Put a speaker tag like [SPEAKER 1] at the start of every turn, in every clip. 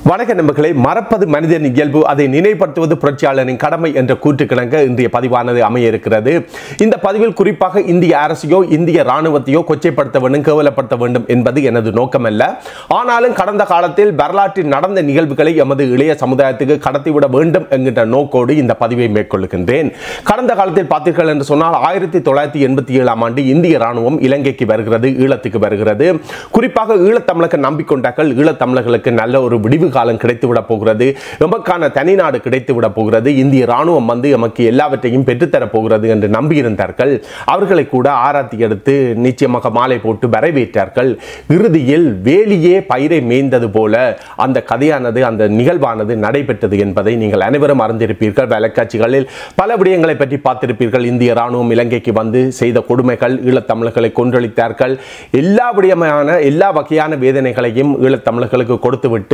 [SPEAKER 1] வணக்க நண்பர்களே, மறப்பது மனிதன் இயல்பு, அதை நினைவுபடுத்துவது புரட்சியாளரின் கடமை என்ற கூற்றுக்கிணங்க இன்றைய பதிவானது அமைய இருக்கிறது. இந்த பதிவில் குறிப்பாக இந்திய அரசையோ இந்திய இராணுவத்தையோ கொச்சைப்படுத்த வேண்டும், கேவலப்படுத்த வேண்டும் என்பது எனது நோக்கமல்ல. ஆனாலும் கடந்த காலத்தில் வரலாற்றில் நடந்த நிகழ்வுகளை எமது இளைய சமுதாயத்துக்கு கடத்திவிட வேண்டும் என்கின்ற நோக்கோடு இந்த பதிவை மேற்கொள்கின்றேன். கடந்த காலத்தில் பார்த்தீர்கள் என்று சொன்னால் 1987ஆம் ஆண்டு இந்திய இராணுவம் இலங்கைக்கு வருகிறது, ஈழத்துக்கு வருகிறது. குறிப்பாக ஈழத்தமிழர்கள் நம்பிக்கொண்டார்கள், ஈழத்தமிழர்களுக்கு நல்ல ஒரு விடிவு காலம் கிடைத்துவிட போகிறது, எமக்கான தனிநாடு கிடைத்துவிட போகிறது, இந்திய ராணுவம் வந்து எமக்கு எல்லாவற்றையும் பெற்றுத்தரப் போகிறது என்று நம்பியிருந்தார்கள். அவர்களை கூட ஆராத்தி எடுத்து நிச்சயமாக மாலை போட்டு வரவேற்றார்கள். இறுதியில் வேலியே பயிரை மேய்ந்தது போல அந்த கதையானது, அந்த நிகழ்வானது நடைபெற்றது என்பதை நீங்கள் அனைவரும் அறிந்திருப்பீர்கள். வலைக்காட்சிகளில் பல விடயங்களை பற்றி பார்த்திருப்பீர்கள். இந்திய ராணுவம் இலங்கைக்கு வந்து செய்த கொடுமைகள், ஈழத்தமிழர்களை கொன்றளித்தார்கள். எல்லா வகையான வேதனைகளையும் ஈழத்தமிழர்களுக்கு கொடுத்துவிட்டு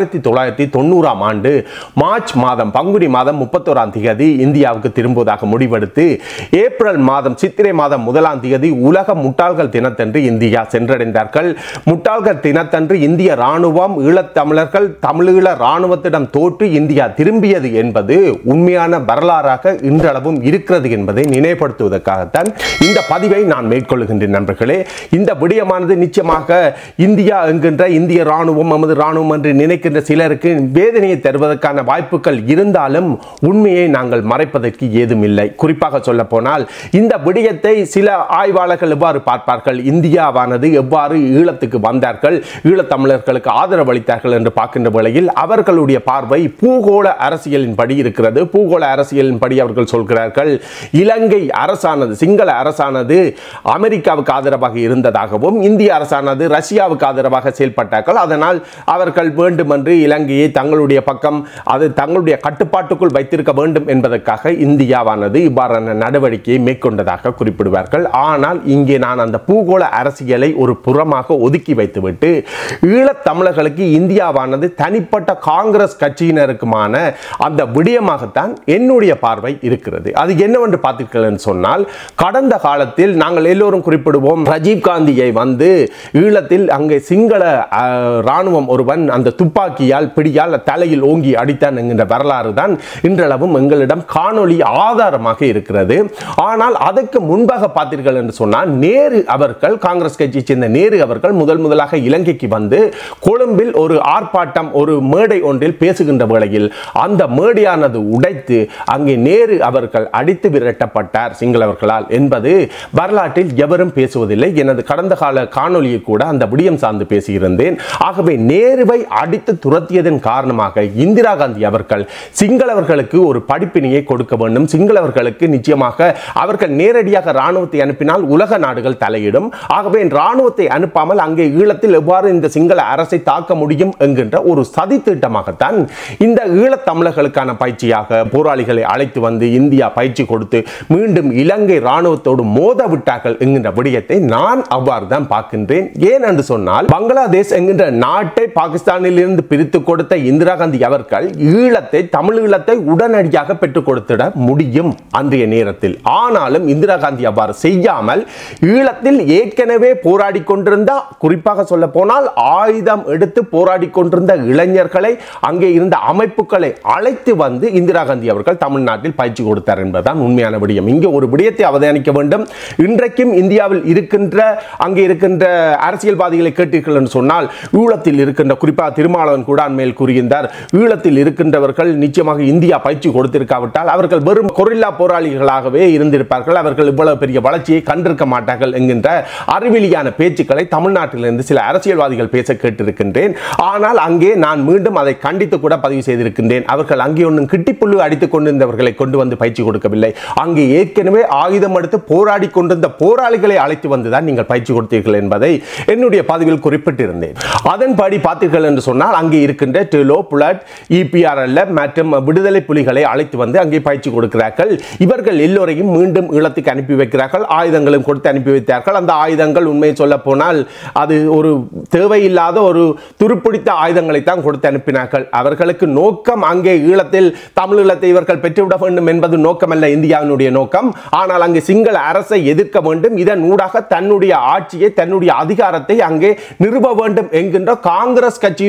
[SPEAKER 1] 1990ஆம் ஆண்டு மார்ச் மாதம், பங்குனி மாதம் 31ஆம் தேதி இந்தியாவுக்கு திரும்புவதாக முடிவெடுத்து ஏப்ரல் மாதம், சித்திரை மாதம் 1ஆம் தேதி உலக முட்டாள்கள் தினத்தன்று இந்தியா சென்றடைந்தார்கள். முட்டாள்கள் தினத்தன்று இந்திய ராணுவம் ஈழத்தமிழர்கள் தமிழீழ ராணுவத்திடம் தோற்று இந்தியா திரும்பியது என்பது உண்மையான வரலாறாக இன்றளவும் இருக்கிறது என்பதை நினைவுபடுத்துவதற்காகத்தான் இந்த பதிவை நான் மேற்கொள்கின்றேன். நண்பர்களே, இந்த விடயமானது நிச்சயமாக இந்தியா என்கின்ற இந்திய ராணுவம், நமது ராணுவம் என்று நினைக்கின்ற சிலருக்கு வேதனையை தருவதற்கான வாய்ப்புகள் இருந்தாலும் உண்மையை நாங்கள் மறைப்பதற்கு ஏதும் இல்லை. குறிப்பாக சொல்ல போனால் இந்த விடயத்தை சில ஆய்வாளர்கள் எவ்வாறு பார்ப்பார்கள், இந்தியாவானது எவ்வாறு ஈழத்துக்கு வந்தார்கள், ஈழத்தமிழர்களுக்கு ஆதரவு அளித்தார்கள் என்று பார்க்கின்ற வேளையில் அவர்களுடைய பார்வை பூகோள அரசியலின் படி இருக்கிறது. பூகோள அரசியலின் படி அவர்கள் சொல்கிறார்கள், இலங்கை அரசானது, சிங்கள அரசானது அமெரிக்காவுக்கு ஆதரவாக இருந்ததாகவும் இந்திய அரசானது ரஷ்யாவுக்கு ஆதரவாக செயல்பட்டார்கள். அதனால் அவர்கள் வேண்டுமென்று இலங்கையை தங்களுடைய பக்கம், அது தங்களுடைய கட்டுப்பாட்டுக்குள் வைத்திருக்க வேண்டும் என்பதற்காக இந்தியாவானது இவ்வாறான நடவடிக்கையை மேற்கொண்டதாக குறிப்பிடுவார்கள். ஆனால் இங்கே நான் அந்த பூகோள அரசியலை ஒரு புறமாக ஒதுக்கி வைத்துவிட்டு ஈழத்தமிழர்களுக்கு இந்தியாவானது தனிப்பட்ட காங்கிரஸ் கட்சியினருக்குமான அந்த விடயமாகத்தான் என்னுடைய பார்வை இருக்கிறது. அது என்னவென்று பார்த்தீர்கள் என்று சொன்னால், கடந்த காலத்தில் நாங்கள் எல்லோரும் குறிப்பிடுவோம், ராஜீவ் காந்தியை வந்து ஈழத்தில் அங்கே சிங்கள ராணுவம் ஒருவன் அந்த துப்பாக்கியால் பிடியால் தலையில் ஓங்கி அடித்தான் என்கின்ற வரலாறு தான் இன்றளவும் எங்களிடம் காணொளி ஆதாரமாக இருக்கிறது. ஆனால் அதற்கு முன்பாக பார்த்தீர்கள் என்று சொன்னால், நேரு அவர்கள், காங்கிரஸ் கட்சியை சேர்ந்த நேரு அவர்கள் முதலாக இலங்கைக்கு வந்து கொழும்பில் ஒரு ஆர்ப்பாட்டம், ஒரு மேடை ஒன்றில் பேசுகின்ற வேளையில் அந்த மேடையானது உடைத்து அங்கே நேரு அவர்கள் அடித்து விரட்டப்பட்டார் சிங்களவர்களால் என்பது வரலாற்றில் எவரும் பேசுவதில்லை. எனது கடந்த கால காணொலியில் கூட அந்த விடயம் சார்ந்து பேசியிருந்தேன். ஆகவே நேருவை அடித்து துரத்தியதன் காரணமாக இந்திரா காந்தி அவர்கள் சிங்களவர்களுக்கு ஒரு படிப்பினையை கொடுக்க வேண்டும், சிங்களவர்களுக்கு நிச்சயமாக அவர்கள் நேரடியாக ராணுவத்தை அனுப்பினால் உலக நாடுகள் தலையிடும், ஆகவே ராணுவத்தை அனுப்பாமல் அங்கே ஈழத்தில் எவ்வாறு இந்த சிங்கள அரசை தாக்க முடியும் என்கின்ற ஒரு சதி திட்டமாகத்தான் இந்த ஈழத்தமிழர்களுக்கான பயிற்சியாக போராளிகளை அழைத்து வந்து இந்தியா பயிற்சி கொடுத்து மீண்டும் இலங்கை ராணுவத்தோடு மோத விட்டார்கள் என்கின்ற விடயத்தை நான் அவ்வாறு தான் பார்க்கின்றேன். ஏன் என்று சொன்னால், பங்களாதேஷ் என்கின்ற நாட்டை பாகிஸ்தானில் இருந்து பிரித்து கொடுத்த இந்திரா காந்தி அவர்கள் ஈழத்தை, தமிழ் ஈழத்தை உடனடியாக பெற்றுக் கொடுத்திட முடியும் அன்றைய நேரத்தில். ஆனாலும் இந்திரா காந்தி அவ்வாறு செய்யாமல் ஈழத்தில் ஏற்கனவே போராடி கொண்டிருந்த, குறிப்பாக சொல்ல போனால் ஆயுதம் எடுத்து போராடி கொண்டிருந்த இளைஞர்களை, அங்கே இருந்த அமைப்புகளை அழைத்து வந்து இந்திரா காந்தி அவர்கள் தமிழ்நாட்டில் பயிற்சி கொடுத்தார் என்பதுதான் உண்மையான விடயம். இங்கே ஒரு விடயத்தை அவதானிக்க வேண்டும். இன்றைக்கும் இந்தியாவில் இருக்கின்ற, அங்கே இருக்கின்ற அரசியல்வாதிகளை கேட்டீர்கள் என்று சொன்னால், ஈழத்தில் இருக்கின்ற, குறிப்பாக திருமாவளவன் கூட அண்மையில் கூறியிருந்தார், ஈழத்தில் இருக்கின்றவர்கள் நிச்சயமாக இந்தியா பயிற்சி கொடுத்திருக்காவிட்டால் அவர்கள் வெறும் கொரில்லா போராளிகளாகவே இருந்திருப்பார்கள், அவர்கள் இவ்வளவு பெரிய வளர்ச்சியை கண்டிருக்க மாட்டார்கள் என்கின்ற அறிவிலியான பேச்சுக்களை தமிழ்நாட்டிலிருந்து சில அரசியல்வாதிகள் பேச கேட்டிருக்கின்றேன். ஆனால் அங்கே நான் மீண்டும் அதை கண்டித்து கூட பதிவு செய்திருக்கின்றேன். அவர்கள் அங்கே ஒன்றும் கிட்டிப்புள்ளு அடித்துக் கொண்டிருந்தவர்களை கொண்டு வந்து பயிற்சி கொடுக்கவில்லை, அங்கே ஏற்கனவே ஆயுதம் எடுத்து போராடி கொண்டிருந்த போராளிகளை அழைத்து வந்துதான் நீங்கள் பயிற்சி கொடுத்தீர்கள் என்பதை என்னுடைய பதிவில் குறிப்பிட்டிருந்தேன். அதன்படி பார்த்தீர்கள் என்று சொன்னால், அங்கே இருக்கின்ற டெலோ, புலட், EPRL மற்றும் விடுதலை புலிகளை அழைத்து வந்து அங்கே பயிற்சி கொடுக்கிறார்கள். இவர்கள் எல்லோரையும் மீண்டும் ஈழத்துக்கு அனுப்பி வைக்கிறார்கள், ஆயுதங்களும் கொடுத்து அனுப்பி வைத்தார்கள். அந்த ஆயுதங்கள் உண்மையை சொல்ல போனால் அது ஒரு தேவையில்லாத ஒரு துருப்பிடித்த ஆயுதங்களை தான் கொடுத்து அனுப்பினார்கள். அவர்களுக்கு நோக்கம் அங்கே ஈழத்தில் தமிழீழத்தை இவர்கள் பெற்றுவிட வேண்டும் என்பது நோக்கமல்ல இந்தியாவினுடைய நோக்கம். ஆனால் அங்கே சிங்கள அரசை எதிர்க்க வேண்டும், இதன் ஊடாக தன்னுடைய ஆட்சியை, தன்னுடைய அதிகாரத்தை அங்கே நிறுவ வேண்டும் என்கின்ற காங்கிரஸ் கட்சியினுடைய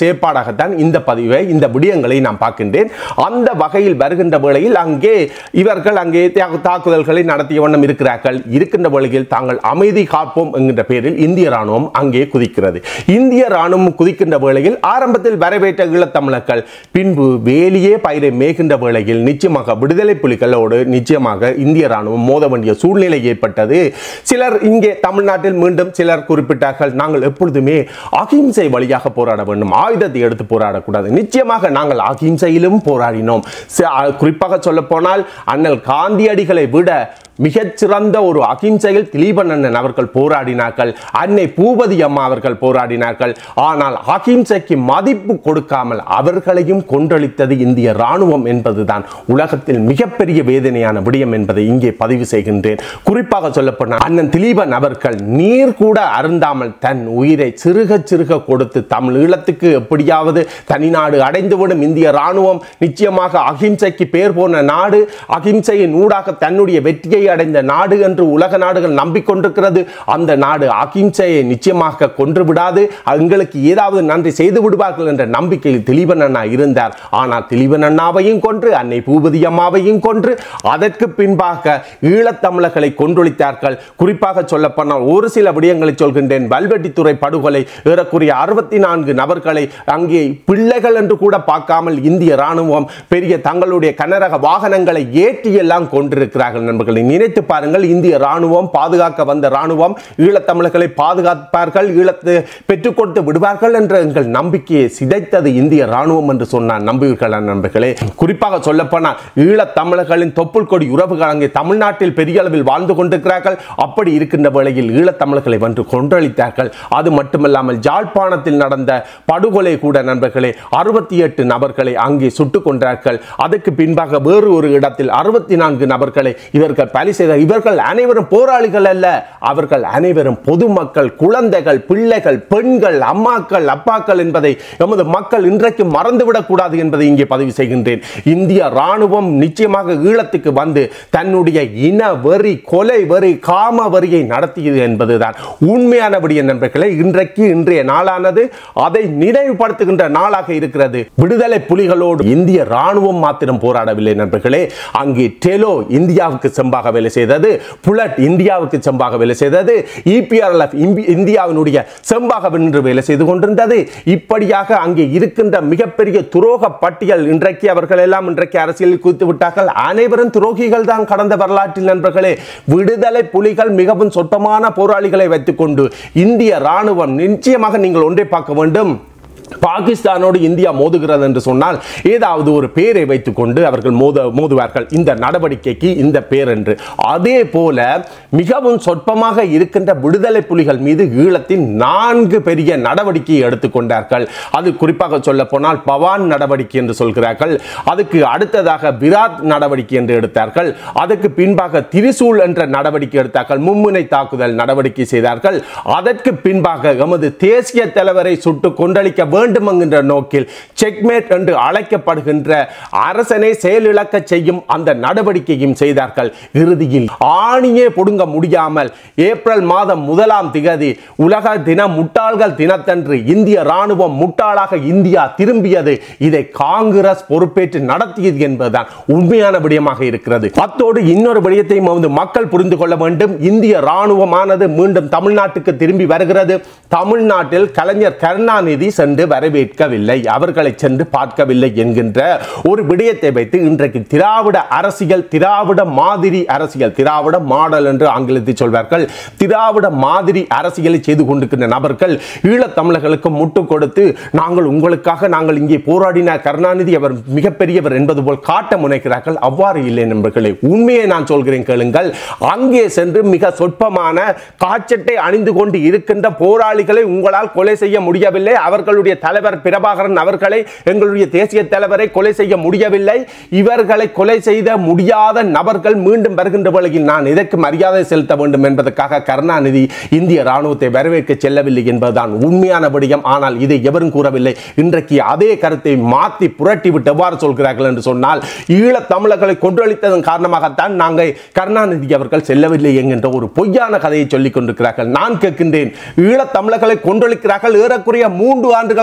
[SPEAKER 1] செயற்பாடாகத்தான் இந்த பதிவை இந்த விடயங்களை நான் பார்க்கின்றேன். அந்த வகையில் வருகின்ற வேளையில் அங்கே இவர்கள் அங்கே தாக்குதல்களை நடத்திய வண்ணம் இருக்கிறார்கள். இருக்கின்ற வேளையில் தாங்கள் அமைதி காப்போம் என்கின்ற பெயரில் இந்திய ராணுவம் அங்கே குதிக்கிறது. இந்திய ராணுவம் குதிக்கின்ற வேளையில் ஆரம்பத்தில் வரவேற்ற ஈழத்தமிழர்கள் பின்பு வேலியே பயிரை மேய்கின்ற வேளையில் நிச்சயமாக விடுதலை புலிகளோடு நிச்சயமாக இந்திய ராணுவம் மோத வேண்டிய சூழ்நிலை ஏற்பட்டது. சிலர் இங்கே தமிழ்நாட்டில் மீண்டும் சிலர் குறிப்பிட்டார்கள், நாங்கள் எப்பொழுதுமே அகிம்சை வழியாக போராட வேண்டும், ஆயுதத்தை எடுத்து போராடக்கூடாது. நிச்சயமாக நாங்கள் அகிம்சையிலும் போராடினோம். குறிப்பாக சொல்ல போனால் அண்ணல் காந்தியடிகளை விட மிகச்சிறந்த ஒரு அகிம்சையில் திலீபன் அண்ணன் அவர்கள் போராடினார்கள். அன்னை பூபதி அம்மா அவர்கள் போராடினார்கள். ஆனால் அகிம்சைக்கு மதிப்பு கொடுக்காமல் அவர்களையும் கொன்றளித்தது இந்திய ராணுவம் என்பதுதான் உலகத்தில் மிகப்பெரிய வேதனையான விடயம் என்பதை இங்கே பதிவு செய்கின்றேன். குறிப்பாக சொல்லப்போனால் அண்ணன் திலீபன் அவர்கள் நீர் கூட அருந்தாமல் தன் உயிரை சிறுக சிறுக கொடுத்து தமிழ் ஈழத்துக்கு எப்படியாவது தனிநாடு அடைந்துவிடும் இந்திய ராணுவம் நிச்சயமாக அகிம்சைக்கு பேர் போன நாடு, அகிம்சையின் ஊடாக தன்னுடைய வெற்றியை அடைந்த நாடு என்று உலக நாடுகள் நம்பிக்கொண்டிருக்கிறது. அந்த நாடு அகிம்சையை நிச்சயமாக கொன்று விடாது, எங்களுக்கு ஏதாவது நன்றி செய்து விடுவார்கள் என்ற நம்பிக்கையில் திலீபன் அண்ணா இருந்தார். ஆனால் திலீபன் அண்ணாவையும் கொன்று அன்னை பூபதி அம்மாவையும் கொன்று அதற்கு பின்பாக ஈழத்தமிழர்களை கொன்றொழித்தார்கள். குறிப்பாக சொல்லப்போனால் ஒரு சில விடயங்களை சொல்கின்றேன். வல்வெட்டித்துறை படுகொலை ஏறக்குறைய 64 நபர்களை அங்கே பிள்ளைகள் என்று கூட பார்க்காமல் இந்திய ராணுவம் பெரிய தங்களுடைய கனரக வாகனங்களை ஏற்றி எல்லாம் கொண்டிருக்கிறார்கள். நண்பர்களை நினைத்து பாருங்கள். இந்திய ராணுவம் பாதுகாக்க வந்த ராணுவம் ஈழத்தமிழர்களை பாதுகாப்பார்கள், ஈழத்தை பெற்றுக் கொடுத்து விடுவார்கள் என்ற எங்கள் நம்பிக்கையை சிதைத்தது இந்திய ராணுவம் என்று சொன்னார். நம்புவீர்கள் நண்பர்களே? குறிப்பாக சொல்லப்போனால் ஈழத்தமிழர்களின் தொப்புள் கொடி உறவுகள் அங்கே தமிழ்நாட்டில் பெரிய அளவில் வாழ்ந்து கொண்டிருக்கிறார்கள். அப்படி இருக்கின்ற வேளையில் ஈழத்தமிழர்களை வென்று கொன்றளித்தார்கள். அது மட்டுமல்லாமல் ஜாழ்ப்பாணத்தில் நடந்த படுகொலை கூட நண்பர்களே 68 நபர்களை அங்கே சுட்டுக் கொண்டார்கள். அதற்கு பின்பாக வேறு ஒரு இடத்தில் 64 நபர்களை இவர்கள் பலி செய்த. இவர்கள் அனைவரும் போராளிகள் அல்ல, அவர்கள் அனைவரும் பொதுமக்கள், குழந்தைகள், பிள்ளைகள், பெண்கள், அம்மாக்கள், அப்பாக்கள் என்பதை எமது மக்கள் இன்றைக்கு மறந்துவிடக் கூடாது என்பதை இங்கே பதிவு செய்கின்றேன். இந்திய ராணுவம் நிச்சயமாக ஈழத்துக்கு வந்து தன்னுடைய இன வெறி, கொலை வெறி, காம வரியை நடத்தியது என்பதுதான் உண்மையான விடயம் நண்பர்களே. இன்றைய நாளானது அதை நினைவுபடுத்துகின்ற நாளாக இருக்கிறது. விடுதலை புலிகளோடு இந்திய ராணுவம் மாத்திரம் போராடவில்லை நண்பர்களே. அங்கே டெலோ இந்தியாவுக்கு செம்பாக வேலை செய்தது, புலட் இந்தியாவுக்கு செம்பாக வேலை செய்தது, EPRLF இந்தியாவினுடைய செம்பாக வென்று வேலை செய்து கொண்டிருந்தது. இப்படியாக அங்கே இருக்கின்ற மிகப்பெரிய துரோக பட்டியல். இன்றைக்கு அவர்கள் எல்லாம் இன்றைக்கு அரசியலில் குதித்து விட்டார்கள். அனைவரும் துரோகிகள் தான் கடந்த வரலாற்றில் நண்பர்களே. விடுதலை புலிகள் மிகவும் சொற்பமான போராளிகளை வைத்துக் கொண்டு இந்திய ராணுவம் நிச்சயமாக நீங்கள் ஒன்றை பார்க்க வேண்டும். பாகிஸ்தானோடு இந்தியா மோதுகிறது என்று சொன்னால் ஏதாவது ஒரு பேரை வைத்துக் கொண்டு அவர்கள் மோதுவார்கள். இந்த நடவடிக்கைக்கு இந்த பேர் என்று. அதே போல மிகவும் சொற்பமாக இருக்கின்ற விடுதலை புலிகள் மீது ஈழத்தின் 4 பெரிய நடவடிக்கையை எடுத்துக்கொண்டார்கள். அது குறிப்பாக சொல்ல போனால் பவான் நடவடிக்கை என்று சொல்கிறார்கள். அதுக்கு அடுத்ததாக விராட் நடவடிக்கை என்று எடுத்தார்கள். அதற்கு பின்பாக திரிசூல் என்ற நடவடிக்கை எடுத்தார்கள். மும்முனை தாக்குதல் நடவடிக்கை செய்தார்கள். அதற்கு பின்பாக எமது தேசிய தலைவரை சுட்டு கொன்றளிக்க வேண்டும் என்கின்ற நோக்கில் செக்மேட் என்று அழைக்கப்படுகின்ற அரசனை செயலிழக்க செய்யும் அந்த நடவடிக்கையும் செய்தார்கள். இறுதியில் ஆணியே புடுங்க முடியாமல் ஏப்ரல் மாதம் 1ஆம் திகதி உலக தின முட்டாள்கள் தினத்தன்று இந்திய ராணுவம் முட்டாளாக இந்தியா திரும்பியது. இதை காங்கிரஸ் பொறுப்பேற்று நடத்தியது என்பதுதான் உண்மையான விடயமாக இருக்கிறது. அத்தோடு இன்னொரு விடயத்தையும் மக்கள் புரிந்து கொள்ள வேண்டும். இந்திய ராணுவமானது மீண்டும் தமிழ்நாட்டுக்கு திரும்பி வருகிறது. தமிழ்நாட்டில் கலைஞர் கருணாநிதி சென்று வரவேற்கவில்லை, அவர்களை சென்று பார்க்கவில்லை என்கின்ற ஒரு விடயத்தை வைத்து இன்றைக்கு திராவிட அரசியல், திராவிட மாதிரி அரசியல், திராவிட மாடல் என்று ஆங்கிலத்தில் சொல்வார்கள், திராவிட மாதிரி அரசியலை செய்து கொண்டிருக்கின்ற நபர்கள் ஈழத்தமிழர்களுக்கு முட்டு கொடுத்து நாங்கள் உங்களுக்காக நாங்கள் இங்கே போராடின கருணாநிதி அவர் மிகப்பெரியவர் என்பது போல் காட்ட முனைக்கிறார்கள். அவ்வாறு இல்லை நண்பர்களே. உண்மையை நான் சொல்கிறேன் கேளுங்கள். அங்கே சென்று மிக சொற்பமான காச்சட்டை அணிந்து கொண்டு இருக்கின்ற போராளிகளை உங்களால் கொலை செய்ய முடியவில்லை. அவர்களுடைய தலைவர் பிரபாகரன் அவர்களை, எங்களுடைய தேசிய தலைவரை கொலை செய்ய முடியவில்லை. இவர்களை கொலை செய்த முடியாத நபர்கள் மீண்டும் வருகின்ற வேளையில் நான் இதற்கு மரியாதை செலுத்த வேண்டும் என்பதற்காக கருணாநிதி இந்திய ராணுவத்தை வரவேற்க செல்லவில்லை என்பதுதான் உண்மையான விடயம். ஆனால் இதை எவரும் கூறவில்லை. இன்றைக்கு அதே கருத்தை மாற்றி புரட்டி விட்டு எவ்வாறு சொல்கிறார்கள் என்று சொன்னால், ஈழத் தமிழர்களை கொன்றளித்ததன் காரணமாகத்தான் நாங்கள் கருணாநிதி அவர்கள் செல்லவில்லை என்கின்ற ஒரு பொய்யான கதையை சொல்லிக் கொண்டிருக்கிறார்கள். நான் கேட்கின்றேன், ஈழத் தமிழர்களை கொன்றளிக்கிறார்கள். ஏறக்குறைய 3 ஆண்டுகள்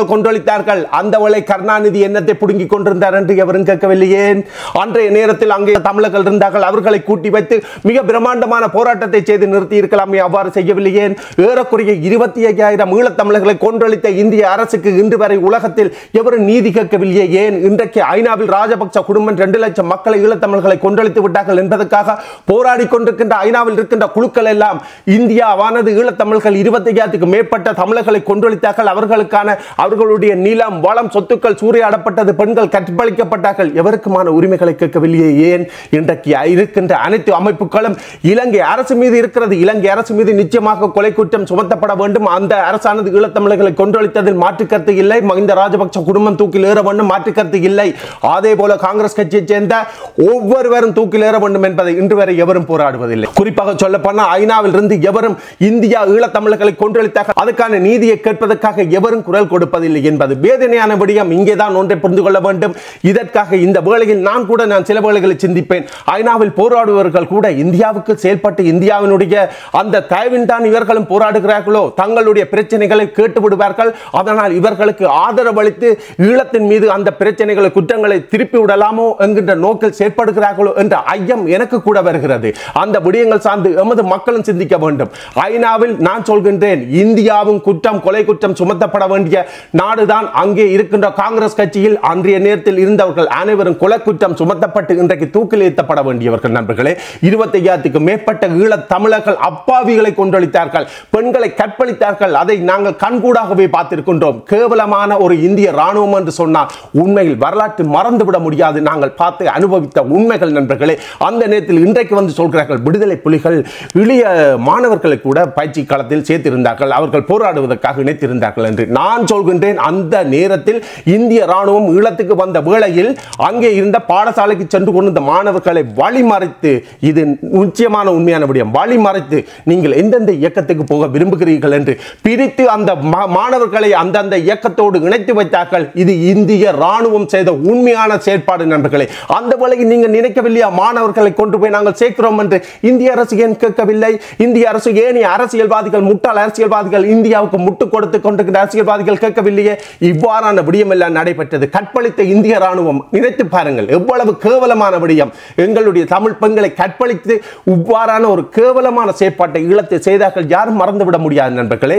[SPEAKER 1] தமிழர்கள் கொன்றொழித்தார்கள். அந்த வேளை கருணாநிதி என்னத்தை புடுங்கிக் கொண்டிருந்தார் என்று எவரும் கேட்கவில்லையே. அன்றைய நேரத்தில் அங்கே தமிழர்கள் இருந்தார்கள். அவர்களை கூட்டி வைத்து மிக பிரம்மாண்டமான போராட்டத்தை செய்து நிறுத்தி இருக்கலாமே, அவ்வாறு செய்யவில்லையே. ஏறக்குறைய 25,000 ஈழத்தமிழர்களை கொன்றொழித்த இந்திய அரசுக்கு இன்று வரை உலகத்தில் எவரும் நீதி கேட்கவில்லையே. ஏன் இன்றைக்கு ஐநாவில் ராஜபக்ச குடும்பம் 2 லட்சம் மக்களை ஈழத்தமிழர்களை கொன்றொழித்து விட்டார்கள் என்பதற்காக போராடி கொண்டிருக்கின்ற ஐநாவில் இருக்கின்ற குழுக்கள் எல்லாம் இந்தியாவானது ஈழத்தமிழர்கள் 25,000க்கு மேற்பட்ட தமிழர்களை கொன்றொழித்தார்கள், அவர்களுடைய நிலம் வளம் சொத்துக்கள் சூறையாடப்பட்டது, பெண்கள் கற்பழிக்கப்பட்டார்கள், எவருக்குமான உரிமைகளை கேட்கவில்லையே. ஏன் இன்றைக்கு இருக்கின்ற அனைத்து அமைப்புகளும் இலங்கை அரசு மீது இருக்கிறது. இலங்கை அரசு மீது நிச்சயமாக கொலை குற்றம் சுமத்தப்பட வேண்டும். அந்த அரசானது ஈழத்தமிழர்களை கொன்றொழித்ததில் மாற்றுக்கருத்து இல்லை. மஹிந்த ராஜபக்ச குடும்பம் தூக்கில் ஏற வேண்டும், மாற்றுக்கருத்து இல்லை. அதே போல காங்கிரஸ் கட்சியைச் சேர்ந்த ஒவ்வொருவரும் தூக்கில் ஏற வேண்டும் என்பதை இன்று வரை எவரும் போராடுவதில்லை. குறிப்பாக சொல்லப்போனால் ஐநாவில் இருந்து எவரும் இந்தியா ஈழத்தமிழர்களை கொன்றொழித்தார்கள், அதுக்கான நீதியை கேட்பதற்காக எவரும் குரல் கொடுப்பதில்லை என்பது வேதனையான விடயம். இங்கேதான் ஒன்றை புரிந்து கொள்ள வேண்டும். இதற்காக இந்த வேளையில் நான் சில வேளைகளில் சிந்திப்பேன். ஐநாவில் போராடுபவர்கள் கூட இந்தியாவுக்கு செயல்பட்டு இந்தியாவினுடைய அந்த தயவின் தான் இவர்களும் போராடுகிறார்களோ, தங்களுடைய பிரச்சனைகளை கேட்டு விடுவார்கள், அதனால் இவர்களுக்கு ஆதரவளித்து ஈழத்தின் மீது அந்த பிரச்சனைகளை குற்றங்களை திருப்பி விடலாமோ என்கின்ற நோக்கில் செயற்படுகிறார்களோ என்ற ஐயம் எனக்கு கூட வருகிறது. அந்த விடயங்கள் சார்ந்து எமது மக்களும் சிந்திக்க வேண்டும். ஐநாவில் நான் சொல்கின்றேன், இந்தியாவும் குற்றம் கொலை குற்றம் சுமத்தப்பட வேண்டிய நாடுதான். அங்கே இருக்கின்ற காங்கிரஸ் கட்சியில் அன்றைய நேரத்தில் இருந்தவர்கள் அனைவரும் கொலை குற்றம் சுமத்தப்பட்டு இன்றைக்கு தூக்கில் ஏற்றப்பட வேண்டியவர்கள். நண்பர்களே, 25,000க்கு மேற்பட்ட ஈழத் தமிழர்கள் அப்பாவிகளை கொன்றொழித்தார்கள், பெண்களை கற்பழித்தார்கள். அதை நாங்கள் கண்கூடாகவே பார்த்திருக்கின்றோம். கேவலமான ஒரு இந்திய ராணுவம் என்று சொன்னால் உண்மையில் வரலாற்று மறந்துவிட முடியாது. நாங்கள் பார்த்து அனுபவித்த உண்மைகள் நண்பர்களே. அந்த நேரத்தில் இன்றைக்கு வந்து சொல்கிறார்கள் விடுதலை புலிகள் இளைய மாணவர்களை கூட பயிற்சி களத்தில் சேர்த்திருந்தார்கள், அவர்கள் போராடுவதற்காக இணைத்திருந்தார்கள் என்று. நான் சொல்கின்றேன், அந்த நேரத்தில் இந்திய ராணுவம் ஈழத்துக்கு வந்த வேளையில் அங்கே இருந்த பாடசாலைக்கு சென்று கொண்டிருந்த மாணவர்களை வழிமறைத்து, இது நிச்சயமான உண்மையான விடயம், வழிமறைத்து நீங்கள் எந்தெந்த இயக்கத்துக்கு போக விரும்புகிறீர்கள் என்று பிரித்து அந்த மாணவர்களை அந்தந்த இயக்கத்தோடு இணைத்து வைத்தார்கள். இது இந்திய ராணுவம் செய்த உண்மையான செயற்பாடு நண்பர்களே. அந்த வேளையில் நீங்கள் நினைக்கவில்லையா, மாணவர்களை கொண்டு போய் நாங்கள் சேர்க்கிறோம் என்று இந்திய அரசு ஏன் கேட்கவில்லை? இந்திய அரசு ஏன் அரசியல்வாதிகள், முட்டாள் அரசியல்வாதிகள், இந்தியாவுக்கு முட்டு கொடுத்து கொண்டிருக்கிற அரசியல்வாதிகள் கேட்கவில்லையே? இவ்வாறான விடயம் எல்லாம் நடைபெற்றது. கற்பழித்த இந்திய ராணுவம், நினைத்து பாருங்கள் எவ்வளவு கேவலமான விடயம். எங்களுடைய தமிழ் பெண்களை கற்பழித்து இவ்வாறான ஒரு கேவலமான செயற்பாட்டை ஈழத்தை செய்தார்கள். யாரும் மறந்துவிட முடியாது நண்பர்களே.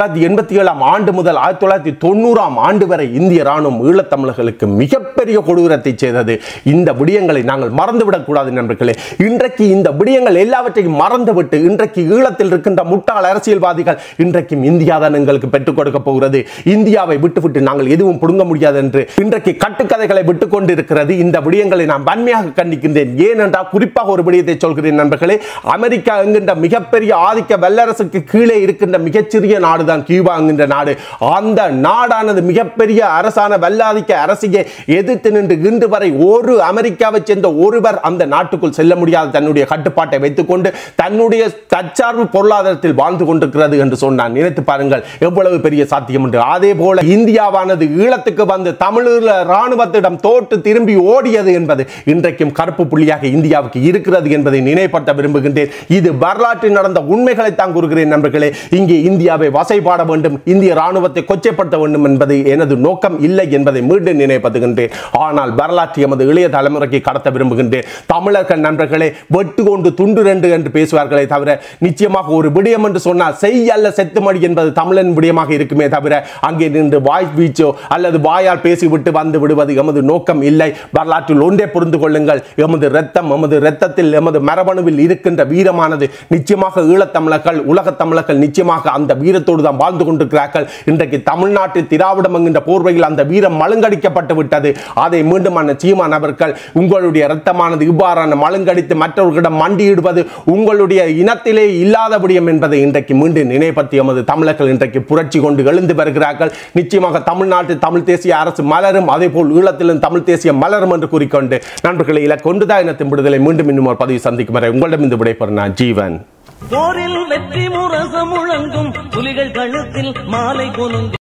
[SPEAKER 1] 1987 ஆண்டு முதல் 1990 ஆண்டு வரை இந்திய ராணுவம் ஈழத்தமிழர்களுக்கு மிகப்பெரிய கொடூரத்தை செய்தது. இந்த விடயங்களை நாங்கள் மறந்துவிடக் கூடாது நண்பர்களே. இன்றைக்கு இந்த விடயங்கள் எல்லாவற்றையும் மறந்துவிட்டு இன்றைக்கு ஈழத்தில் இருக்கின்ற முட்டாள் அரசியல்வாதிகள் இன்றைக்கும் இந்தியா தான் எங்களுக்கு பெற்றுக் கொடுக்க போகிறது, இந்தியாவை விட்டுவிட்டு நாங்கள் எதுவும் புடுங்க முடியாது என்று இன்றைக்கு கட்டுக்கதைகளை விட்டுக் கொண்டிருக்கிறது. இந்த விடயங்களை நான் வன்மையாக கண்டிக்கின்றேன். ஏனென்றால் குறிப்பாக ஒரு விடயத்தை சொல்கிறேன் நண்பர்களே. அமெரிக்கா என்கின்ற மிகப்பெரிய ஆதிக்க வல்லரசுக்கு கீழே இருக்கின்ற மிகச்சிறிய நாடு தான் கியூபா என்கின்ற நாடு. அந்த நாடானது மிகப்பெரிய அரசான வல்லாதிக்க அரசியை எதிர்த்து நின்று இன்று வரை ஒரு அமெரிக்காவை சேர்ந்த ஒருவர் அந்த நாட்டுக்குள் செல்ல முடியாது, தன்னுடைய கட்டுப்பாட்டை வைத்துக் கொண்டு தன்னுடைய தற்சார்பு பொருளாதாரத்தில் வாழ்ந்து கொண்டிருக்கிறது என்று சொன்னான். நினைத்து பாருங்கள் எவ்வளவு பெரிய சாத்தியம் என்று. அதே போல இந்தியாவானது ஈழத்துக்கு வந்து தமிழீழ ராணுவத்திடம் தோற்று திரும்பி ஓடியது என்பது இன்றைக்கும் கருப்பு புள்ளியாக இந்தியாவுக்கு இருக்கிறது என்பதை நினைவுபடுத்த விரும்புகின்றேன். இது வரலாற்றில் நடந்த உண்மைகளை தான் கூறுகிறேன் நண்பர்களே. இங்கே இந்தியாவை வசைபாட வேண்டும், இந்திய ராணுவத்தை கொச்சைப்படுத்த வேண்டும் என்பது எனது நோக்கம் இல்லை என்பதை மீண்டும் நினைவுபடுத்துகின்றேன். ஆனால் வரலாற்று எமது இளைய தலைமுறைக்கு கடத்த விரும்புகின்றேன். தமிழர்கள் நண்பர்களே வெட்டு கொண்டு துண்டு ரெண்டு என்று பேசுவார்களே தவிர நிச்சயமாக ஒரு விடயம் என்று சொன்னால் செய் அல்ல செத்துமடி என்பது தமிழன் விடயமாக இருக்குமே தவிர அங்கே நின்று வாய் வீச்சோ அல்லது வாயால் பேசிவிட்டு வந்து விடுவது எமது நோக்கம் இல்லை. வரலாற்றில் ஒன்றே புரிந்து கொள்ளுங்கள், எமது இரத்தத்தில் எமது மரபணுவில் இருக்கின்ற வீரமானது நிச்சயமாக ஈழத்தமிழர்கள் உலகத் தமிழர்கள் நிச்சயமாக அந்த வீரத்தோடு தான் வாழ்ந்து கொண்டிருக்கிறார்கள். இன்றைக்கு தமிழ்நாட்டில் திராவிடம் என்கின்ற போர்வையில் அந்த வீரம் மழுங்கடிக்கப்பட்டு விட்டது. அதை மீண்டும் சீமான் அவர்கள் உங்களுடைய இரத்தமானது இவ்வாறான மழுங்கடித்து மற்றவர்களிடம் மண்டியிடுவது உங்களுடைய இனத்திலே இல்லாத விடயம் என்பதை இன்றைக்கு மீண்டும் நினைவுபடுத்தி எமது தமிழர்கள் இன்றைக்கு புரட்சி கொண்டு எழுந்து வருகிறார்கள். நிச்சயமாக தமிழ்நாட்டில் தமிழ் தேசிய அரசு மலரும், அதே போல் ஈழத்திலும் தமிழ் தேசிய மலரும் என்று கூறிக்கொண்டு நண்பர்களை இலக்கொண்டுதான் இனத்தின் விடுதலை மீண்டும் இன்னும் ஒரு பதிவு சந்திக்கும் வரை உங்களிடம் இந்த விடைபெறும் நான் ஜீவன்.
[SPEAKER 2] போரில் வெற்றி முரசம் முழங்கும் புலிகள் கழுத்தில் மாலை கொலுங்கும்.